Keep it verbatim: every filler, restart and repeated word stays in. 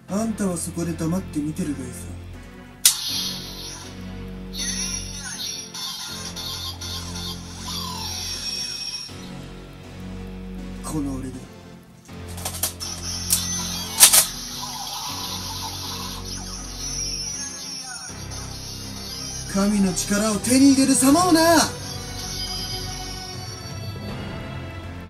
あんたはそこで黙って見てるがいいさ。この俺で神の力を手に入れる様をな。